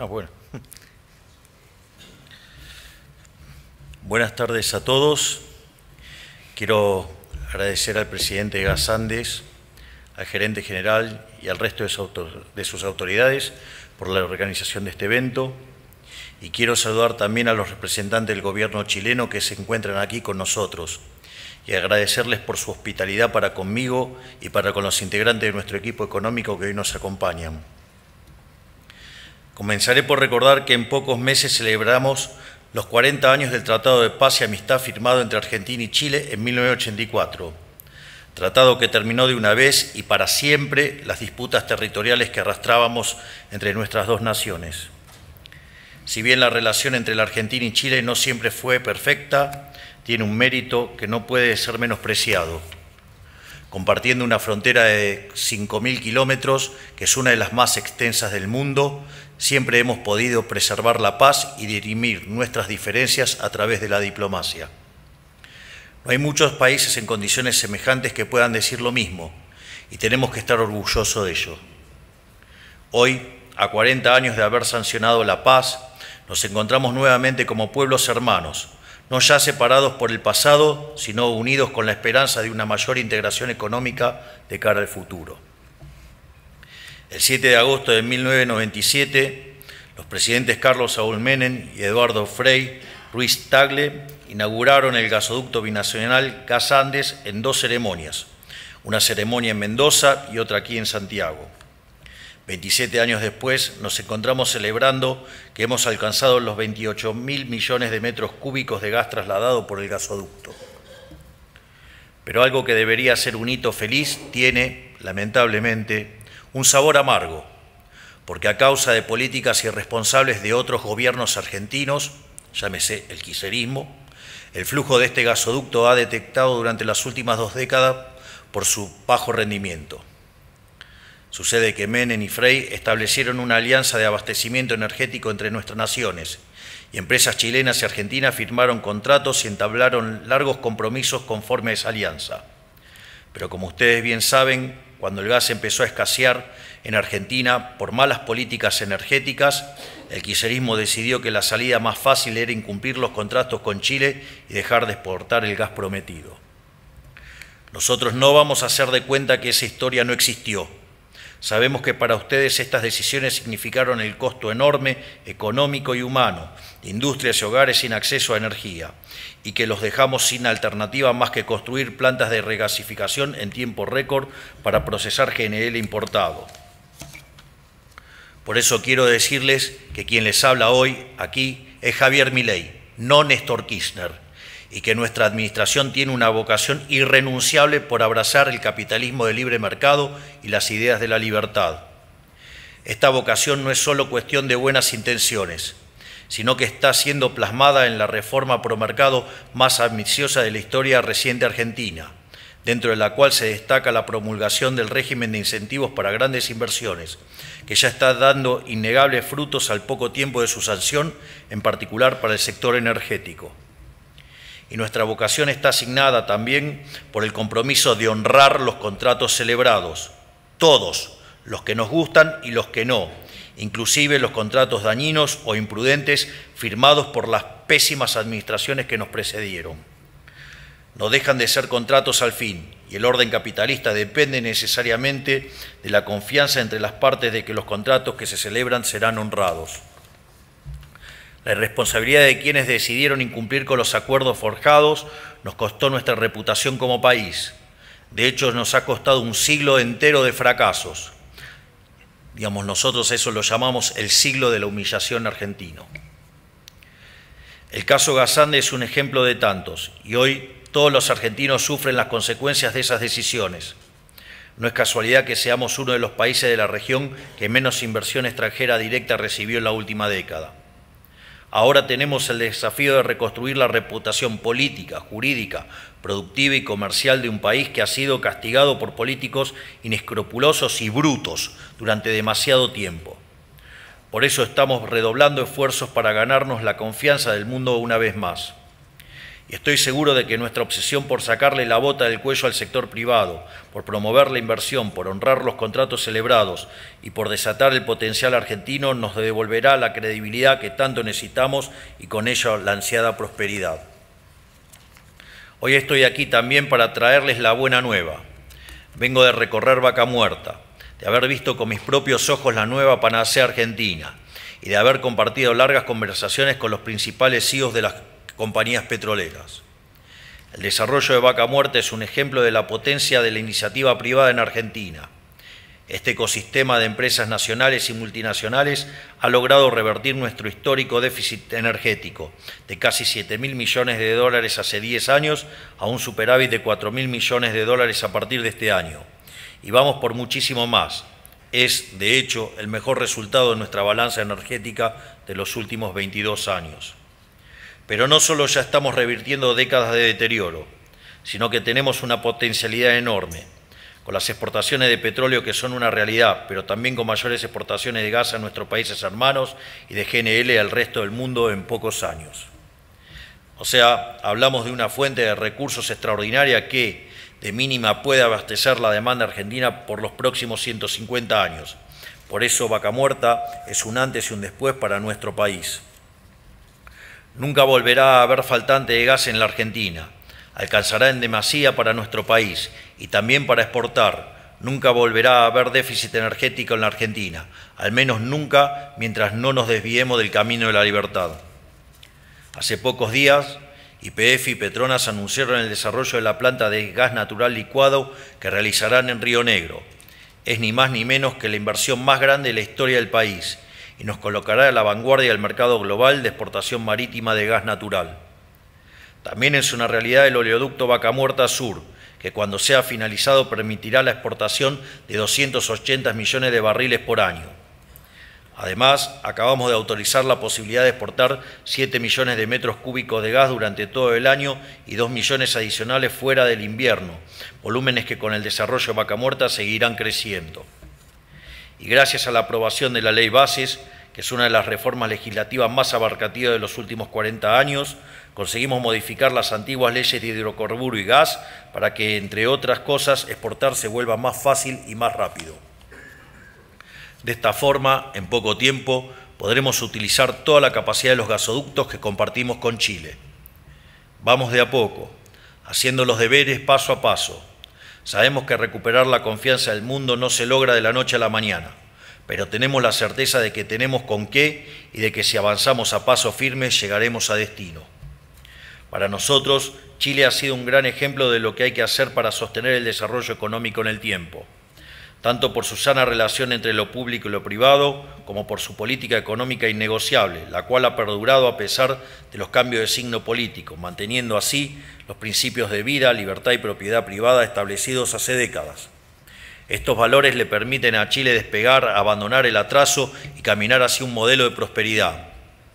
Bueno. Buenas tardes a todos. Quiero agradecer al presidente de Gas Andes, al gerente general y al resto de sus autoridades por la organización de este evento. Y quiero saludar también a los representantes del gobierno chileno que se encuentran aquí con nosotros y agradecerles por su hospitalidad para conmigo y para con los integrantes de nuestro equipo económico que hoy nos acompañan. Comenzaré por recordar que en pocos meses celebramos los 40 años del Tratado de Paz y Amistad firmado entre Argentina y Chile en 1984, tratado que terminó de una vez y para siempre las disputas territoriales que arrastrábamos entre nuestras dos naciones. Si bien la relación entre la Argentina y Chile no siempre fue perfecta, tiene un mérito que no puede ser menospreciado. Compartiendo una frontera de 5.000 kilómetros, que es una de las más extensas del mundo, siempre hemos podido preservar la paz y dirimir nuestras diferencias a través de la diplomacia. No hay muchos países en condiciones semejantes que puedan decir lo mismo, y tenemos que estar orgullosos de ello. Hoy, a 40 años de haber sancionado la paz, nos encontramos nuevamente como pueblos hermanos, no ya separados por el pasado, sino unidos con la esperanza de una mayor integración económica de cara al futuro. El 7 de agosto de 1997, los presidentes Carlos Saúl Menem y Eduardo Frei Ruiz Tagle inauguraron el gasoducto binacional Gas Andes en dos ceremonias, una ceremonia en Mendoza y otra aquí en Santiago. 27 años después nos encontramos celebrando que hemos alcanzado los 28.000 millones de metros cúbicos de gas trasladado por el gasoducto. Pero algo que debería ser un hito feliz tiene, lamentablemente, un sabor amargo, porque a causa de políticas irresponsables de otros gobiernos argentinos, llámese el kirchnerismo, el flujo de este gasoducto ha detectado durante las últimas 2 décadas por su bajo rendimiento. Sucede que Menem y Frei establecieron una alianza de abastecimiento energético entre nuestras naciones y empresas chilenas y argentinas firmaron contratos y entablaron largos compromisos conforme a esa alianza. Pero como ustedes bien saben, cuando el gas empezó a escasear en Argentina por malas políticas energéticas, el kirchnerismo decidió que la salida más fácil era incumplir los contratos con Chile y dejar de exportar el gas prometido. Nosotros no vamos a hacer de cuenta que esa historia no existió. Sabemos que para ustedes estas decisiones significaron el costo enorme, económico y humano, de industrias y hogares sin acceso a energía, y que los dejamos sin alternativa más que construir plantas de regasificación en tiempo récord para procesar GNL importado. Por eso quiero decirles que quien les habla hoy aquí es Javier Milei, no Néstor Kirchner, y que nuestra administración tiene una vocación irrenunciable por abrazar el capitalismo de libre mercado y las ideas de la libertad. Esta vocación no es solo cuestión de buenas intenciones, sino que está siendo plasmada en la reforma promercado más ambiciosa de la historia reciente argentina, dentro de la cual se destaca la promulgación del régimen de incentivos para grandes inversiones, que ya está dando innegables frutos al poco tiempo de su sanción, en particular para el sector energético. Y nuestra vocación está asignada también por el compromiso de honrar los contratos celebrados, todos, los que nos gustan y los que no, inclusive los contratos dañinos o imprudentes firmados por las pésimas administraciones que nos precedieron. No dejan de ser contratos al fin, y el orden capitalista depende necesariamente de la confianza entre las partes de que los contratos que se celebran serán honrados. La irresponsabilidad de quienes decidieron incumplir con los acuerdos forjados nos costó nuestra reputación como país. De hecho, nos ha costado un siglo entero de fracasos. Digamos, nosotros eso lo llamamos el siglo de la humillación argentino. El caso Gas Andes es un ejemplo de tantos, y hoy todos los argentinos sufren las consecuencias de esas decisiones. No es casualidad que seamos uno de los países de la región que menos inversión extranjera directa recibió en la última década. Ahora tenemos el desafío de reconstruir la reputación política, jurídica, productiva y comercial de un país que ha sido castigado por políticos inescrupulosos y brutos durante demasiado tiempo. Por eso estamos redoblando esfuerzos para ganarnos la confianza del mundo una vez más. Y estoy seguro de que nuestra obsesión por sacarle la bota del cuello al sector privado, por promover la inversión, por honrar los contratos celebrados y por desatar el potencial argentino nos devolverá la credibilidad que tanto necesitamos y con ello la ansiada prosperidad. Hoy estoy aquí también para traerles la buena nueva. Vengo de recorrer Vaca Muerta, de haber visto con mis propios ojos la nueva panacea argentina y de haber compartido largas conversaciones con los principales CEOs de las compañías petroleras. El desarrollo de Vaca Muerta es un ejemplo de la potencia de la iniciativa privada en Argentina. Este ecosistema de empresas nacionales y multinacionales ha logrado revertir nuestro histórico déficit energético de casi 7.000 millones de dólares hace 10 años a un superávit de 4.000 millones de dólares a partir de este año. Y vamos por muchísimo más. Es, de hecho, el mejor resultado de nuestra balanza energética de los últimos 22 años. Pero no solo ya estamos revirtiendo décadas de deterioro, sino que tenemos una potencialidad enorme, con las exportaciones de petróleo que son una realidad, pero también con mayores exportaciones de gas a nuestros países hermanos y de GNL al resto del mundo en pocos años. O sea, hablamos de una fuente de recursos extraordinaria que, de mínima, puede abastecer la demanda argentina por los próximos 150 años. Por eso Vaca Muerta es un antes y un después para nuestro país. Nunca volverá a haber faltante de gas en la Argentina. Alcanzará en demasía para nuestro país y también para exportar. Nunca volverá a haber déficit energético en la Argentina, al menos nunca mientras no nos desviemos del camino de la libertad. Hace pocos días, YPF y Petronas anunciaron el desarrollo de la planta de gas natural licuado que realizarán en Río Negro. Es ni más ni menos que la inversión más grande de la historia del país y nos colocará a la vanguardia del mercado global de exportación marítima de gas natural. También es una realidad el oleoducto Vaca Muerta Sur, que cuando sea finalizado permitirá la exportación de 280 millones de barriles por año. Además, acabamos de autorizar la posibilidad de exportar 7 millones de metros cúbicos de gas durante todo el año y 2 millones adicionales fuera del invierno, volúmenes que con el desarrollo de Vaca Muerta seguirán creciendo. Y gracias a la aprobación de la Ley Bases, que es una de las reformas legislativas más abarcativas de los últimos 40 años, conseguimos modificar las antiguas leyes de hidrocarburo y gas para que, entre otras cosas, exportar se vuelva más fácil y más rápido. De esta forma, en poco tiempo, podremos utilizar toda la capacidad de los gasoductos que compartimos con Chile. Vamos de a poco, haciendo los deberes paso a paso. Sabemos que recuperar la confianza del mundo no se logra de la noche a la mañana, pero tenemos la certeza de que tenemos con qué y de que si avanzamos a paso firme llegaremos a destino. Para nosotros, Chile ha sido un gran ejemplo de lo que hay que hacer para sostener el desarrollo económico en el tiempo, tanto por su sana relación entre lo público y lo privado, como por su política económica innegociable, la cual ha perdurado a pesar de los cambios de signo político, manteniendo así los principios de vida, libertad y propiedad privada establecidos hace décadas. Estos valores le permiten a Chile despegar, abandonar el atraso y caminar hacia un modelo de prosperidad.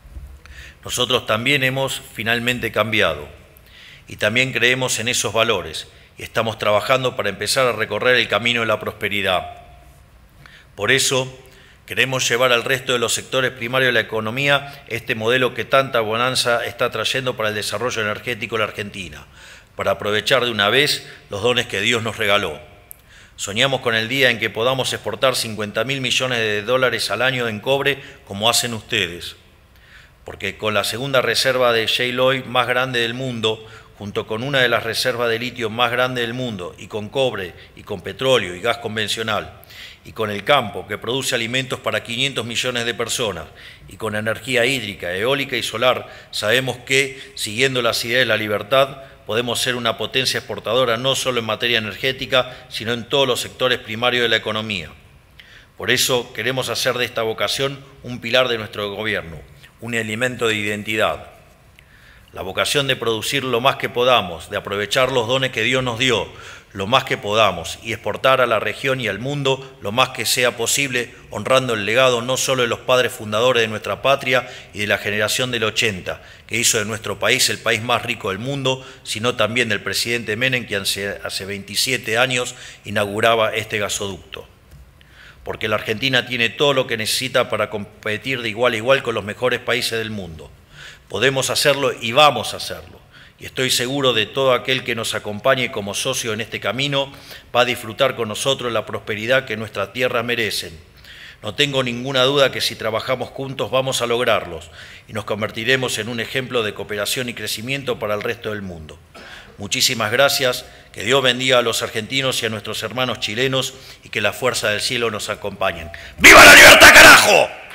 Nosotros también hemos finalmente cambiado y también creemos en esos valores y estamos trabajando para empezar a recorrer el camino de la prosperidad. Por eso, queremos llevar al resto de los sectores primarios de la economía este modelo que tanta bonanza está trayendo para el desarrollo energético de la Argentina, para aprovechar de una vez los dones que Dios nos regaló. Soñamos con el día en que podamos exportar 50.000 millones de dólares al año en cobre como hacen ustedes, porque con la segunda reserva de shale oil más grande del mundo, junto con una de las reservas de litio más grandes del mundo, y con cobre, y con petróleo y gas convencional, y con el campo que produce alimentos para 500 millones de personas, y con energía hídrica, eólica y solar, sabemos que, siguiendo las ideas de la libertad, podemos ser una potencia exportadora no solo en materia energética, sino en todos los sectores primarios de la economía. Por eso queremos hacer de esta vocación un pilar de nuestro gobierno, un elemento de identidad. La vocación de producir lo más que podamos, de aprovechar los dones que Dios nos dio, lo más que podamos, y exportar a la región y al mundo lo más que sea posible, honrando el legado no solo de los padres fundadores de nuestra patria y de la generación del 80, que hizo de nuestro país el país más rico del mundo, sino también del presidente Menem, que hace 27 años inauguraba este gasoducto. Porque la Argentina tiene todo lo que necesita para competir de igual a igual con los mejores países del mundo. Podemos hacerlo y vamos a hacerlo. y estoy seguro de todo aquel que nos acompañe como socio en este camino va a disfrutar con nosotros la prosperidad que nuestras tierras merecen. No tengo ninguna duda que si trabajamos juntos vamos a lograrlos y nos convertiremos en un ejemplo de cooperación y crecimiento para el resto del mundo. Muchísimas gracias, que Dios bendiga a los argentinos y a nuestros hermanos chilenos y que la fuerza del cielo nos acompañen. ¡Viva la libertad, carajo!